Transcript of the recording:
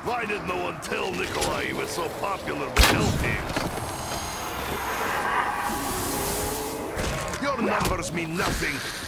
Why did no one tell Nikolai he was so popular with elf teams? Your numbers mean nothing.